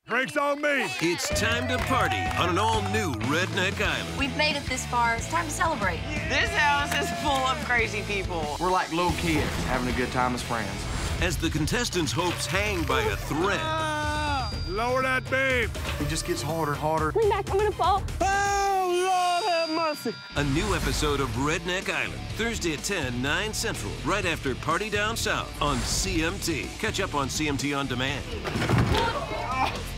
Drinks on me. It's time to party on an all-new Redneck Island. We've made it this far. It's time to celebrate. This house is full of crazy people. We're like little kids having a good time as friends. As the contestants' hopes hang by a thread. Lower that beam. It just gets harder and harder. Lean back, I'm gonna fall. Oh, Lord have mercy. A new episode of Redneck Island, Thursday at 10, 9 Central, right after Party Down South on CMT. Catch up on CMT On Demand.